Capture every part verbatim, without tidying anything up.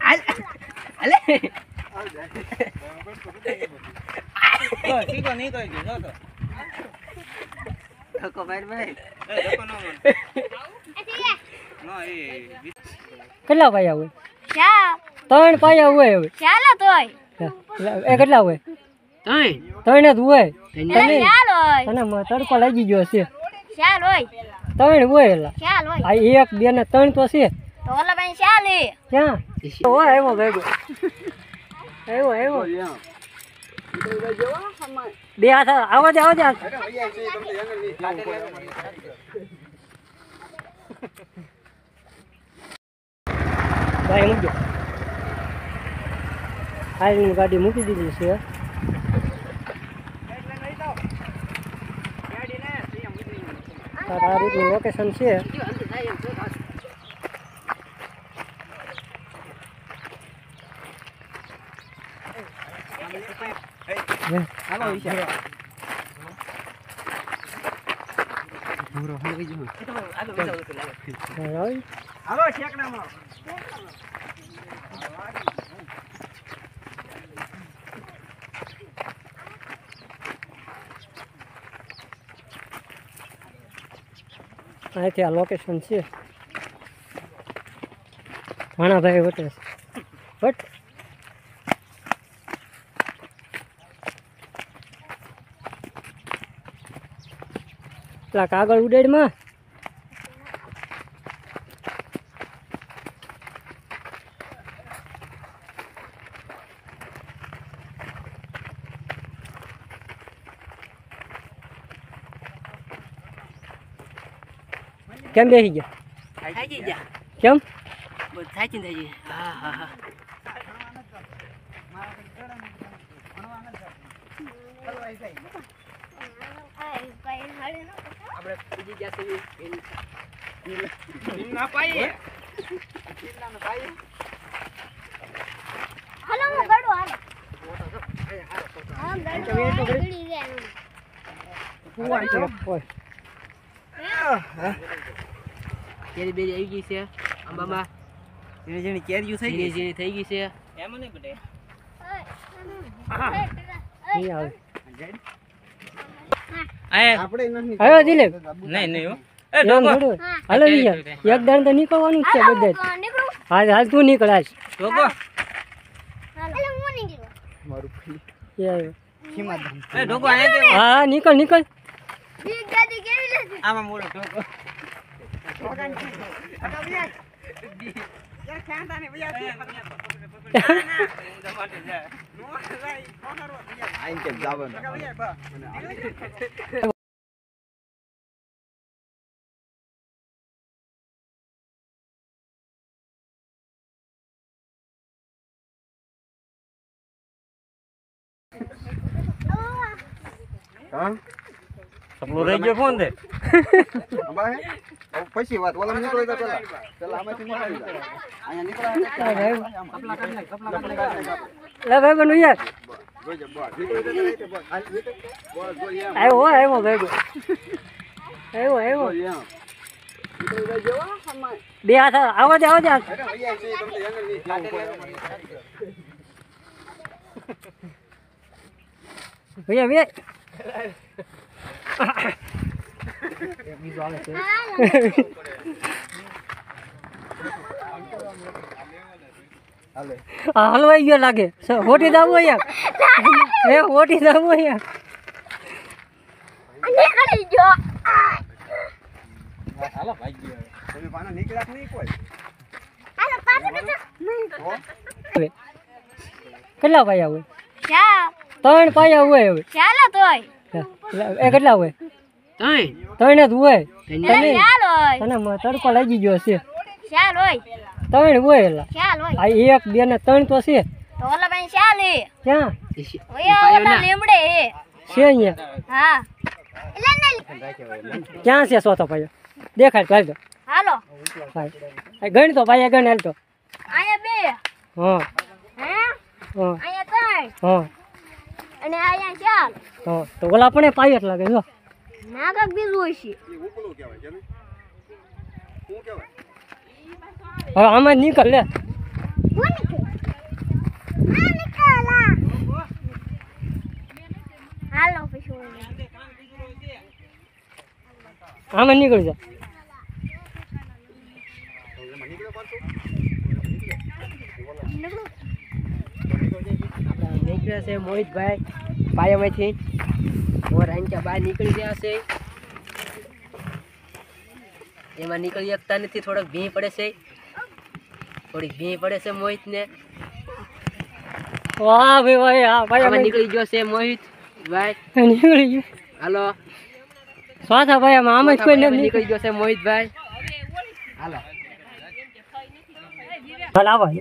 અલે તો સીધો નહીં તો જો તો ધક્કો માર ભાઈ એ ધક્કો ન માર ના એ કેટલા પાયા હોય ચાર ત્રણ પાયા હોય હવે ચાલો તોય એ કેટલા હોય ત્રણ ત્રણ જ હોય એટલે ચાલ હોય તને તડકો લાગી ગયો છે ચાલ હોય ત્રણ હોય એલા ચાલ હોય આ એક બે ને ત્રણ તો છે તો ઓલા બેન ચાલે ક્યાં હોય એવો ભેગો એવો એવો બે હાથ આવો દે આવો દે ભાઈ મૂકજો આઈની ગાડી મૂકી દીધી છે આ રીતનું લોકેશન છે હાલો ઈશા પૂરો હળવી જો હાલો વિચારો તો લાગે હાલો ઠેકડા મારો અહીંથી આ લોકેશન છે ઘણા ભાઈ વટે છે બટ પેલા કાગળ ઉડાડમાં કેમ બેસી ગયા થાકી ગયા કેમ બસ થાકી થઈ ગઈ હા હા હા આપણે બીજી ગયા છે ના પાઈએ ના પાઈએ હાલો હું ગડો હાલો હા ગડો ગડી ગયા ઓય કેરી બેરી આવી ગઈ છે આંબામાં જેની જેની કેરીઓ થઈ ગઈ જેની થઈ ગઈ છે એમ નહીં બટે નહીં આવે આપણે નથી આવ્યો દિલીપ નહીં નહીં હો એમ થોડું હાલો યાર એક દાણ તો નીકળવાનું જ છે બધા નીકળું હાલ હાલ તું નીકળ હાલ ટોકો હાલો હું નીકળું મારું એ આવ્યો સીમાધામ એ ટોકો આયા દે હા નીકળ નીકળ ઈ ગાડી કેવી લાગે આમાં મોડો ટોકો હા સપલો રહી ગયો ફોન દે પછી વાત ઓલા નીકળો તો પેલા પેલા આમાંથી નીકળી જાય અહીંયા નીકળા લે ભાઈ બનુ યાર જોઈ જા બસ નીકળી તો રહી બસ હાલ નીકળ બસ જોઈ એમ આવ્યો આવ્યો ભાઈ આવ્યો આવ્યો નીકળી જાય હમણાં બે હાથ આવો દે આવો દે અરે અહીંયા છે તમને યંગર ની ભૈયા બે બીજો આવે છે હાલે હા હલવાઈ ગયો લાગે હોટી દાવું યાર એ હોટી દાવું યાર નીકળી ગયો હાલો ભાઈ ગયો તમે પાના નીકળ્યા નહીં કોઈ હાલો પાછો પાછો કેટલા પાયા હોય ચાર ત્રણ પાયા હોય હવે ચાલો તોય એ કેટલા હોય તઈ ત્રણ જ હોય એટલે ચાલ હોય તને તડકો લાગી ગયો છે ચાલ હોય ત્રણ હોય એલા ચાલ હોય આ એક બે ને ત્રણ તો છે તો ઓલા બેન ચાલે ક્યાં ઓય ઓલા લીમડે હે છે અહીંયા હા એટલે ને ક્યાં છે સોતો પાયો દેખાડ તો હાલ તો હાલો હાલ ગણ તો પાયા ગણ હાલ તો આયા બે હા હે હા આયા ત્રણ હા અને આયા ચાર હા તો ઓલા પણ પાયો જ લાગે જો ના કાક બીજું હોય છે એ ઉપલું કહેવાય છે ને શું કહેવાય હવે આમાં જ નીકળ લે કોણ નીકળે આમાં નીકળી જા. નીકળ્યા છે મોહિતભાઈ પાયામાંથી ઓર આંક્યા બહાર નીકળી ગયા છે. એમાં નીકળી શકતા નથી, થોડોક ભીં પડે છે, થોડીક ભીં પડે છે મોહિતને. વાહ ભાઈ ભાઈ હા ભાઈ આમાં નીકળી ગયો છે મોહિત ભાઈ. નીકળી ગયું. હાલો ચોથા ભાઈ આમાં આમાં જ કોઈ નથી નીકળી ગયો છે મોહિતભાઈ. હાલો હાલ આવા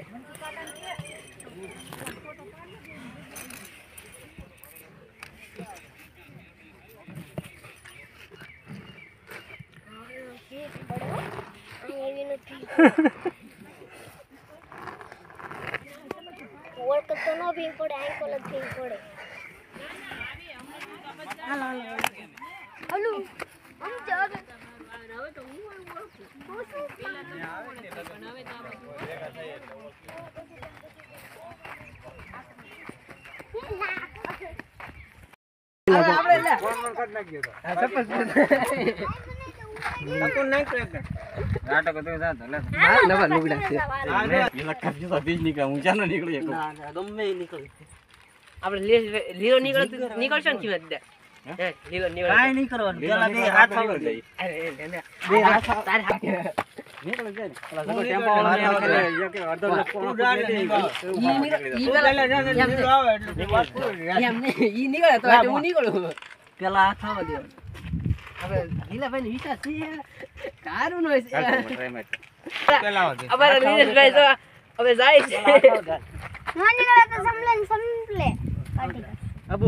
આપણે લીલો નીકળ નીકળશે ને કિંમત લીલો નીકળ કાઈ નહીં કરવાનું. પેલા બે હાથ આવડે જાય. અરે બે હાથ તારે હાથ નીકળ જાય. પેલા જગો ટેમ્પો વાળા આવે એક અડધો લખ ઈ પેલા આવે એટલે એમ નહીં ઈ નીકળે તો એટલે હું નીકળું. પેલા હાથ આવવા દે. હવે લીલાભાઈ ને વિચાર છે કારું નો છે. અમારા લીલેશભાઈ તો હવે જાય છે. ના નીકળે તો સંભલે સંભલે કાઢી અબુ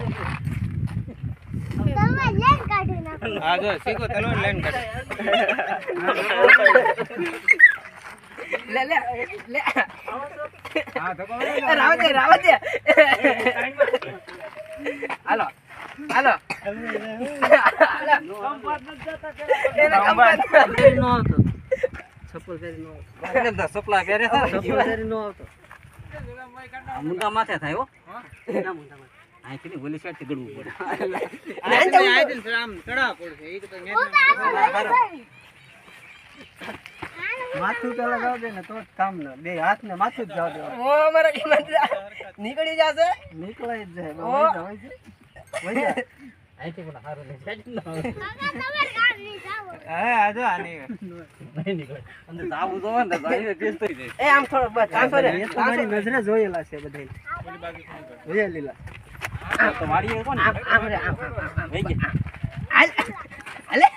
તમે લેન કાઢી નાખો. આ જો સીકો તલવાર લાઈન કાઢ. લે લે લે હા ધકો રાવ દે રાવ દે. હાલો હાલો કંપાત ન જતા પેલા કંપાત નો આવતો. સપોલ કરી નો આવતો. સપલા પહેરે છે સપલા કરી નો આવતો. મુંડા માથે થાય હો. ના મુંડા માથે આથી ઓલી સાઈડ થી ગડવું પડે. આથી આથી આમ ચડા પડશે. ઈ તો માથું પેલા જાવ દે ને તો જ કામ ન બે હાથ ને માથું જ જાવ દે. ઓ અમારા કિંમત નીકળી જશે. નીકળાય જ જાય ઓ હોય જાય હોય જાય આથી પણ હારો લે સાઈડ નો. કાકા તમાર કાઢ ની જાવ. હે આજો આની નહીં નીકળે. અંદર જાવું જો ને જાઈને પેસ્ટ થઈ જાય. એ આમ થોડો બસ ચાંસો રે. એ તો મારી નજરે જોયેલા છે બધાય. ઓલી બાજુ જોયે લીલા આ તો વાડીએ કોણ આમ આમ રે આમ આમ વઈ ગયા. હાલ હાલે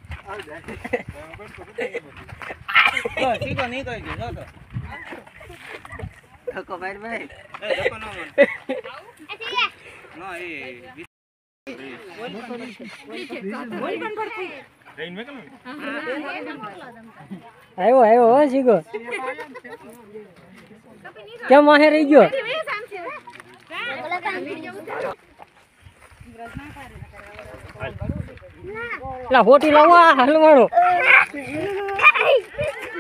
તો સીધો નહીં કરી દે જો તો ધક્કો માર ભાઈ. એ ધક્કો ન માર. નો એ આવ્યો આવ્યો હો શીખો. કેમ વાહે રહી ગયો? એટલે હોટી લાવવા હલવાડો.